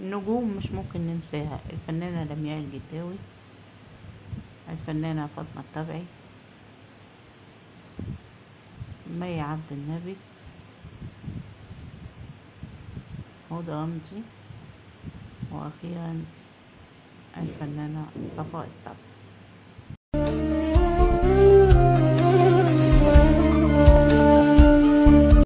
نجوم مش ممكن ننساها: الفنانة لمياء الجداوي، الفنانة فاطمة التبعي، مي عبد النبي، هدى رمزي، وأخيرا الفنانة صفاء السبع.